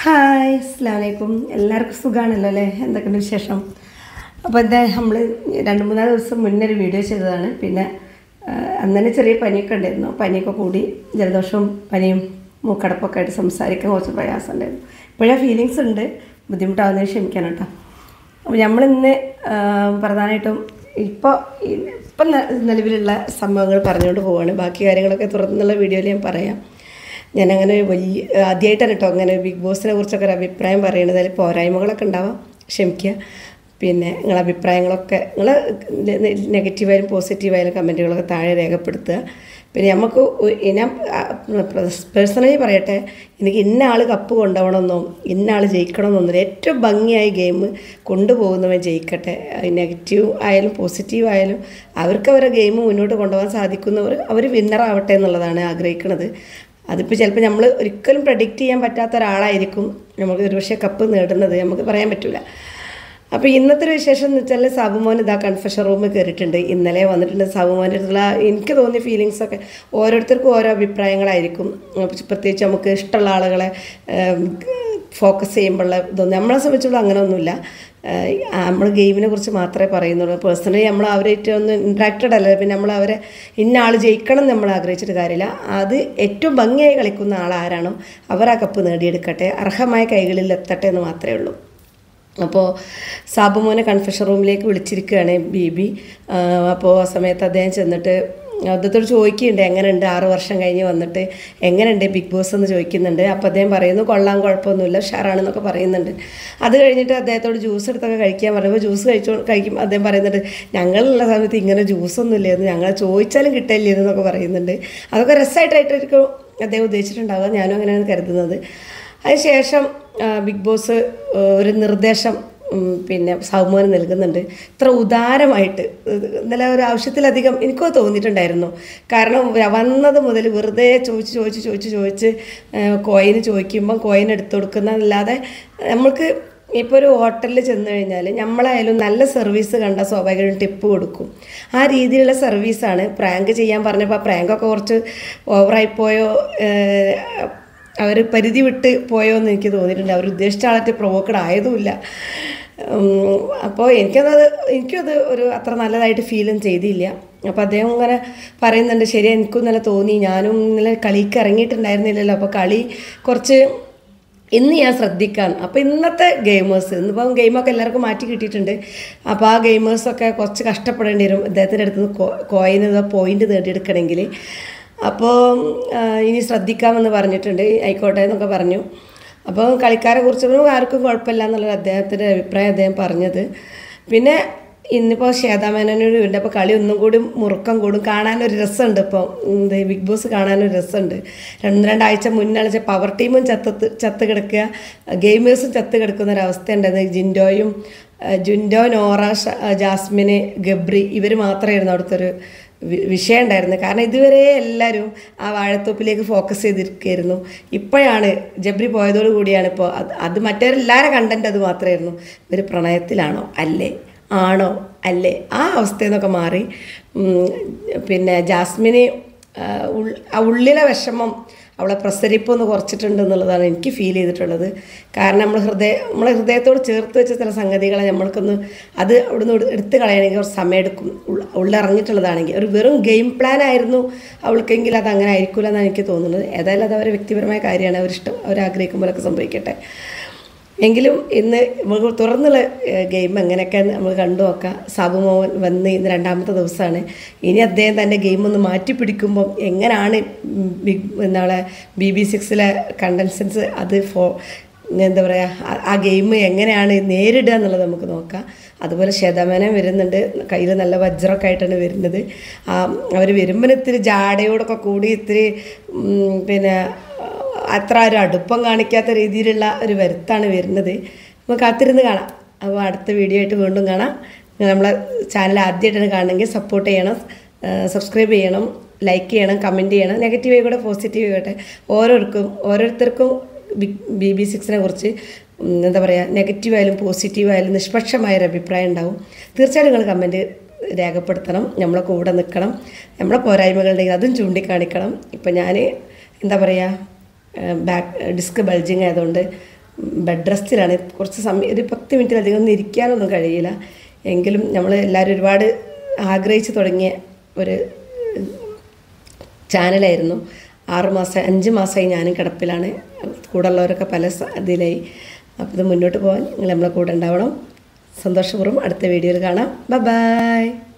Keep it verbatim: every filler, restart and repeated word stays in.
Hi അസ്സലാമു അലൈക്കും. എല്ലാവർക്കും സുഖമാണല്ലോ അല്ലേ? എന്തൊക്കെയുണ്ട് വിശേഷം? അപ്പോൾ എന്താ നമ്മൾ രണ്ട് മൂന്നാല് ദിവസം മുന്നേ ഒരു വീഡിയോ ചെയ്തതാണ്. പിന്നെ അന്നന്നെ ചെറിയ പനിയൊക്കെ ഉണ്ടായിരുന്നു. പനിയൊക്കെ കൂടി ജലദോഷവും പനിയും മൂക്കടപ്പൊക്കെ ആയിട്ട് സംസാരിക്കാൻ കുറച്ച് പ്രയാസം ഉണ്ടായിരുന്നു. ഇപ്പോഴാ ഫീലിങ്സ് ഉണ്ട്, ബുദ്ധിമുട്ടാവുന്നതിന് ക്ഷമിക്കണം കേട്ടോ. അപ്പോൾ നമ്മളിന്ന് പ്രധാനമായിട്ടും ഇപ്പോൾ ഇപ്പം നിലവിലുള്ള സംഭവങ്ങൾ പറഞ്ഞുകൊണ്ട് പോവുകയാണ്. ബാക്കി കാര്യങ്ങളൊക്കെ തുറന്നുള്ള വീഡിയോയിൽ ഞാൻ പറയാം. ഞാനങ്ങനെ വലിയ ആദ്യമായിട്ടാണ് കേട്ടോ അങ്ങനെ ബിഗ് ബോസിനെ കുറിച്ചൊക്കെ ഒരു അഭിപ്രായം പറയുന്നത്. അതിൽ പോരായ്മകളൊക്കെ ഉണ്ടാവാം, ക്ഷമിക്കുക. പിന്നെ നിങ്ങളുടെ അഭിപ്രായങ്ങളൊക്കെ നിങ്ങൾ നെഗറ്റീവായാലും പോസിറ്റീവായാലും കമൻറ്റുകളൊക്കെ താഴെ രേഖപ്പെടുത്തുക. പിന്നെ നമുക്ക് ഞാൻ പേഴ്സണലി പറയട്ടെ, എനിക്ക് ഇന്ന ആൾ കപ്പ് കൊണ്ടുപോകണമെന്നോ ഇന്ന ആൾ ജയിക്കണമെന്നൊന്നും, ഏറ്റവും ഭംഗിയായി ഗെയിം കൊണ്ടുപോകുന്നവൻ ജയിക്കട്ടെ. നെഗറ്റീവ് ആയാലും പോസിറ്റീവ് ആയാലും അവർക്ക് അവരെ ഗെയിം മുന്നോട്ട് കൊണ്ടുപോകാൻ സാധിക്കുന്നവർ അവർ വിന്നറാവട്ടെ എന്നുള്ളതാണ് ആഗ്രഹിക്കുന്നത്. അതിപ്പോൾ ചിലപ്പോൾ നമ്മൾ ഒരിക്കലും പ്രഡിക്റ്റ് ചെയ്യാൻ പറ്റാത്ത ഒരാളായിരിക്കും നമുക്ക് ഒരുപക്ഷെ കപ്പ് നേടുന്നത്, നമുക്ക് പറയാൻ പറ്റില്ല. അപ്പോൾ ഇന്നത്തെ ഒരു വിശേഷം എന്ന് വെച്ചാൽ സാബുമോൻ ഇതാ കൺഫെഷൻ റൂമിൽ കയറിയിട്ടുണ്ട്. ഇന്നലെ വന്നിട്ടുണ്ട്. സാബുമോൻ്റെ അടുത്തുള്ള എനിക്ക് തോന്നിയ ഫീലിങ്സൊക്കെ ഓരോരുത്തർക്കും ഓരോ അഭിപ്രായങ്ങളായിരിക്കും. പ്രത്യേകിച്ച് നമുക്ക് ഇഷ്ടമുള്ള ആളുകളെ ഫോക്കസ് ചെയ്യുമ്പോഴുള്ള ഇതൊന്നും നമ്മളെ സംബന്ധിച്ചുള്ള അങ്ങനെ ഒന്നുമില്ല. നമ്മൾ ഗെയിമിനെ കുറിച്ച് മാത്രമേ പറയുന്നുള്ളൂ. പേഴ്സണലി നമ്മൾ അവരായിട്ട് ഒന്ന് ഇൻട്രാക്റ്റഡ് അല്ല. പിന്നെ നമ്മൾ അവരെ ഇന്ന ആൾ ജയിക്കണം എന്ന് നമ്മൾ ആഗ്രഹിച്ചിട്ട് കാര്യമില്ല. അത് ഏറ്റവും ഭംഗിയായി കളിക്കുന്ന ആൾ ആരാണോ അവർ ആ കപ്പ് നേടിയെടുക്കട്ടെ, അർഹമായ കൈകളിൽ എത്തട്ടെ എന്ന് മാത്രമേ ഉള്ളൂ. അപ്പോൾ സാബുമോനെ കൺഫെഷൻ റൂമിലേക്ക് വിളിച്ചിരിക്കുകയാണ് ബീബി. അപ്പോൾ ആ സമയത്ത് അദ്ദേഹം ചെന്നിട്ട് അദ്ദേഹത്തോട് ചോദിക്കുന്നുണ്ട്, എങ്ങനെയുണ്ട് ആറ് വർഷം കഴിഞ്ഞ് വന്നിട്ട് എങ്ങനെയുണ്ട് ബിഗ് ബോസ് എന്ന് ചോദിക്കുന്നുണ്ട്. അപ്പോൾ അദ്ദേഹം പറയുന്നു കൊള്ളാൻ കുഴപ്പമൊന്നുമില്ല, ഉഷാറാണെന്നൊക്കെ പറയുന്നുണ്ട്. അത് കഴിഞ്ഞിട്ട് അദ്ദേഹത്തോട് ജ്യൂസ് എടുത്തൊക്കെ കഴിക്കാൻ പറയുമ്പോൾ ജ്യൂസ് കഴിച്ചോ കഴിക്കും അദ്ദേഹം പറയുന്നുണ്ട്, ഞങ്ങളുള്ള സമയത്ത് ഇങ്ങനെ ജ്യൂസൊന്നും ഇല്ലായിരുന്നു, ഞങ്ങൾ ചോദിച്ചാലും കിട്ടില്ലായിരുന്നു എന്നൊക്കെ പറയുന്നുണ്ട്. അതൊക്കെ രസമായിട്ടായിട്ടായിരിക്കും അദ്ദേഹം ഉദ്ദേശിച്ചിട്ടുണ്ടാവുക, ഞാനും അങ്ങനെയാണ് കരുതുന്നത്. അതിനുശേഷം ബിഗ് ബോസ് ഒരു നിർദ്ദേശം പിന്നെ സാബുമോന് നൽകുന്നുണ്ട്. ഇത്ര ഉദാരമായിട്ട് ഇന്നലെ ഒരു ആവശ്യത്തിലധികം എനിക്കോ തോന്നിയിട്ടുണ്ടായിരുന്നു. കാരണം വന്നത് മുതൽ വെറുതെ ചോദിച്ച് ചോദിച്ച് ചോദിച്ച് ചോദിച്ച് കോയിന് ചോദിക്കുമ്പം കോയിൻ എടുത്തു കൊടുക്കുന്നതല്ലാതെ നമ്മൾക്ക് ഇപ്പോൾ ഒരു ഹോട്ടലിൽ ചെന്ന് കഴിഞ്ഞാൽ നമ്മളായാലും നല്ല സർവീസ് കണ്ടാൽ സ്വാഭാവികമായിട്ടും ടിപ്പ് കൊടുക്കും. ആ രീതിയിലുള്ള സർവീസാണ്. പ്രാങ്ക് ചെയ്യാൻ പറഞ്ഞപ്പോൾ ആ പ്രാങ്കൊക്കെ കുറച്ച് ഓവറായിപ്പോയോ, അവർ പരിധി വിട്ട് പോയോ എന്ന് എനിക്ക് തോന്നിയിട്ടുണ്ട്. അവർ ഉദ്ദേശിച്ച ആളായിട്ട് പ്രൊവോക്കഡ് ആയതുമില്ല. അപ്പോൾ എനിക്കത് എനിക്കത് ഒരു അത്ര നല്ലതായിട്ട് ഫീലും ചെയ്തില്ല. അപ്പോൾ അദ്ദേഹം ഇങ്ങനെ പറയുന്നുണ്ട്, ശരി എനിക്കും നല്ല തോന്നി, ഞാനും ഇന്നലെ കളിക്ക് ഇറങ്ങിയിട്ടുണ്ടായിരുന്നില്ലല്ലോ, അപ്പോൾ കളി കുറച്ച് ഇന്ന് ഞാൻ ശ്രദ്ധിക്കാൻ. അപ്പോൾ ഇന്നത്തെ ഗെയിമേഴ്സ് ഇന്നിപ്പം ഗെയിമൊക്കെ എല്ലാവർക്കും മാറ്റി കിട്ടിയിട്ടുണ്ട്. അപ്പോൾ ആ ഗെയിമേഴ്സൊക്കെ കുറച്ച് കഷ്ടപ്പെടേണ്ടി വരും അദ്ദേഹത്തിൻ്റെ അടുത്ത് നിന്ന് കോയിന് പോയിൻ്റ് നേടിയെടുക്കണമെങ്കിൽ. അപ്പോൾ ഇനി ശ്രദ്ധിക്കാമെന്ന് പറഞ്ഞിട്ടുണ്ട്. ആയിക്കോട്ടെ എന്നൊക്കെ പറഞ്ഞു. അപ്പോൾ കളിക്കാരെ കുറിച്ചൊന്നും ആർക്കും കുഴപ്പമില്ല എന്നുള്ളത് അദ്ദേഹത്തിൻ്റെ അഭിപ്രായം അദ്ദേഹം പറഞ്ഞത്. പിന്നെ ഇന്നിപ്പോൾ ശ്വേതാമേനോട് ഉണ്ട്. അപ്പോൾ കളി ഒന്നും കൂടി മുറുക്കം കൂടും, കാണാനൊരു രസമുണ്ട്. ഇപ്പോൾ എന്ത് ബിഗ് ബോസ് കാണാനൊരു രസമുണ്ട്. രണ്ട് രണ്ടാഴ്ച മുന്നാണ് പവർ ടീമും ചത്ത് ചത്ത് കിടക്കുക, ഗെയിമേഴ്സും ചത്ത് കിടക്കുന്ന ഒരവസ്ഥ ഉണ്ടായിരുന്നു. ജിൻഡോയും ജിൻഡോ, നോറ, ജാസ്മിന്, ഗബ്രി ഇവർ മാത്രമായിരുന്നു അവിടുത്തെ ഒരു വിഷയം ഉണ്ടായിരുന്നു. കാരണം ഇതുവരെ എല്ലാവരും ആ വാഴത്തോപ്പിലേക്ക് ഫോക്കസ് ചെയ്തിരിക്കുകയായിരുന്നു. ഇപ്പോഴാണ് ജബ്രി പോയതോടു കൂടിയാണ് ഇപ്പോൾ അത് അത് മറ്റവരെല്ലാവരും കണ്ടന്റ് അത് മാത്രമായിരുന്നു. ഇവർ പ്രണയത്തിലാണോ അല്ലേ, ആണോ അല്ലേ, ആ അവസ്ഥയിൽ നിന്നൊക്കെ മാറി. പിന്നെ ജാസ്മിന് ആ ഉള്ളിലെ വിഷമം അവളെ പ്രസരിപ്പൊന്ന് കുറച്ചിട്ടുണ്ട് എന്നുള്ളതാണ് എനിക്ക് ഫീൽ ചെയ്തിട്ടുള്ളത്. കാരണം നമ്മൾ ഹൃദയ നമ്മളെ ഹൃദയത്തോട് ചേർത്ത് വെച്ച ചില സംഗതികളെ നമ്മൾക്കൊന്ന് അത് അവിടുന്ന് എടുത്ത് കളയണമെങ്കിൽ കുറച്ച് സമയമെടുക്കും. ഉള്ളിറങ്ങിയിട്ടുള്ളതാണെങ്കിൽ ഒരു വെറും ഗെയിം പ്ലാൻ ആയിരുന്നു അവൾക്കെങ്കിൽ അത് അങ്ങനെ ആയിരിക്കില്ല എന്നാണ് എനിക്ക് തോന്നുന്നത്. ഏതായാലും അത് അവരെ വ്യക്തിപരമായ കാര്യമാണ്, അവരിഷ്ടം അവരാഗ്രഹിക്കുമ്പോഴൊക്കെ സംഭവിക്കട്ടെ. എങ്കിലും ഇന്ന് നമുക്ക് തുറന്നുള്ള ഗെയിം എങ്ങനെയൊക്കെ നമ്മൾ കണ്ടു നോക്കാം. സാബുമോൻ വന്ന് ഇന്ന് രണ്ടാമത്തെ ദിവസമാണ്. ഇനി അദ്ദേഹം തന്നെ ഗെയിം ഒന്ന് മാറ്റി പിടിക്കുമ്പം എങ്ങനെയാണ് ബിഗ് നമ്മളെ ബി ബി സിക്സിലെ കണ്ടൻസൻസ് അത് ഫോ എന്താ പറയുക ആ ഗെയിം എങ്ങനെയാണ് നേരിടുക എന്നുള്ളത് നമുക്ക് നോക്കാം. അതുപോലെ ശ്വേതാമേനോൻ വരുന്നുണ്ട്, കയ്യിൽ നല്ല വജ്രമൊക്കെ ആയിട്ടാണ് വരുന്നത്. അവർ വരുമ്പോൾ ഇത്തിരി ജാടയോടൊക്കെ കൂടി ഇത്തിരി പിന്നെ അത്ര ഒരു അടുപ്പം കാണിക്കാത്ത രീതിയിലുള്ള ഒരു വരുത്താണ് വരുന്നത്. നമുക്ക് കാത്തിരുന്ന് കാണാം. അപ്പോൾ അടുത്ത വീഡിയോ ആയിട്ട് വീണ്ടും കാണാം. നമ്മളെ ചാനൽ ആദ്യമായിട്ടാണ് കാണണമെങ്കിൽ സപ്പോർട്ട് ചെയ്യണം, സബ്സ്ക്രൈബ് ചെയ്യണം, ലൈക്ക് ചെയ്യണം, കമൻറ്റ് ചെയ്യണം. നെഗറ്റീവ് ആയിക്കോട്ടെ പോസിറ്റീവ് ആയിക്കോട്ടെ ഓരോരുത്തർക്കും ഓരോരുത്തർക്കും ബിഗ് ബി ബി സിക്സിനെ കുറിച്ച് എന്താ പറയുക നെഗറ്റീവായാലും പോസിറ്റീവായാലും നിഷ്പക്ഷമായൊരു അഭിപ്രായം ഉണ്ടാവും. തീർച്ചയായിട്ടും നിങ്ങൾ കമൻറ്റ് രേഖപ്പെടുത്തണം, നമ്മളെ കൂടെ നിൽക്കണം. നമ്മളെ പോരായ്മകളുണ്ടെങ്കിൽ അതും ചൂണ്ടിക്കാണിക്കണം. ഇപ്പം ഞാൻ എന്താ പറയുക ബാക്ക് ഡിസ്ക് ബൾജിങ് ആയതുകൊണ്ട് ബെഡ് റെസ്റ്റിലാണ്. കുറച്ച് സമയം ഒരു പത്ത് മിനിറ്റിലധികം ഒന്നും ഇരിക്കാനൊന്നും കഴിയില്ല. എങ്കിലും നമ്മൾ എല്ലാവരും ഒരുപാട് ആഗ്രഹിച്ച് തുടങ്ങിയ ഒരു ചാനലായിരുന്നു. ആറുമാസം അഞ്ച് മാസമായി ഞാനും കിടപ്പിലാണ്. കൂടെ ഉള്ളവരൊക്കെ പല ഇതിലായി. അപ്പോൾ ഇത് മുന്നോട്ട് പോകാൻ നിങ്ങൾ നമ്മളെ കൂടെ ഉണ്ടാവണം. സന്തോഷപൂർവ്വം അടുത്ത വീഡിയോയിൽ കാണാം. Bye by.